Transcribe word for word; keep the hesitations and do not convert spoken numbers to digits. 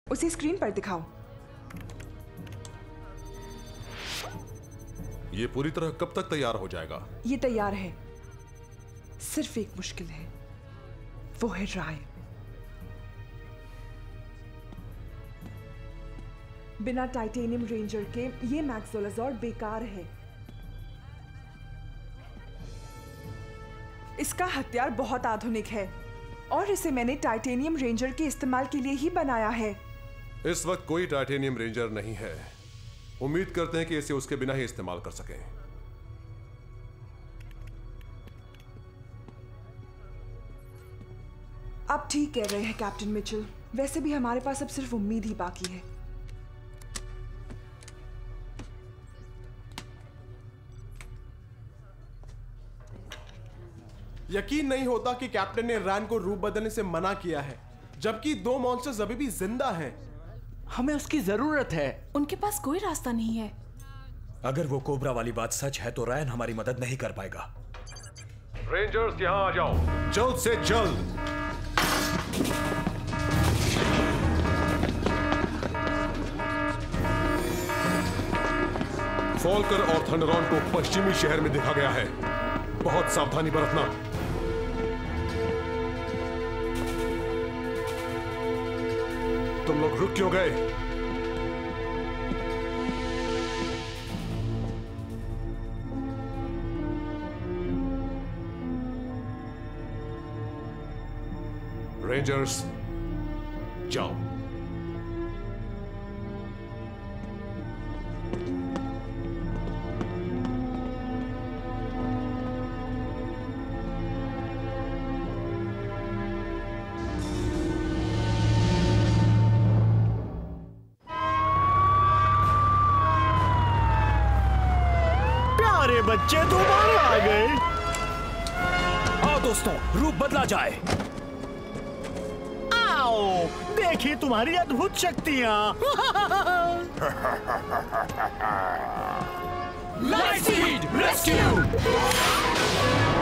उसे स्क्रीन पर दिखाओ। ये पूरी तरह कब तक तैयार हो जाएगा? ये तैयार है, सिर्फ एक मुश्किल है, वो है राय। बिना टाइटेनियम रेंजर के ये मैक्सोलाजॉर्ड बेकार है। इसका हथियार बहुत आधुनिक है और इसे मैंने टाइटेनियम रेंजर के इस्तेमाल के लिए ही बनाया है। इस वक्त कोई टाइटेनियम रेंजर नहीं है। उम्मीद करते हैं कि इसे उसके बिना ही इस्तेमाल कर सकें। आप ठीक कह रहे हैं कैप्टन मिचेल। वैसे भी हमारे पास अब सिर्फ उम्मीद ही बाकी है। यकीन नहीं होता कि कैप्टन ने रैन को रूप बदलने से मना किया है, जबकि दो मॉन्स्टर्स अभी भी जिंदा हैं। हमें उसकी जरूरत है। उनके पास कोई रास्ता नहीं है। अगर वो कोबरा वाली बात सच है तो रैन हमारी मदद नहीं कर पाएगा। रेंजर्स यहां आ जाओ, जल्द से जल्द। फॉल्कर और थंडरॉन को पश्चिमी शहर में देखा गया है। बहुत सावधानी बरतना। तुम लोग रुक क्यों गए? रेंजर्स जाओ। प्यारे बच्चे दोबारा आ गए। आओ दोस्तों, रूप बदला जाए। देखिए तुम्हारी अद्भुत शक्तियां। लाइटसीड रेस्क्यू!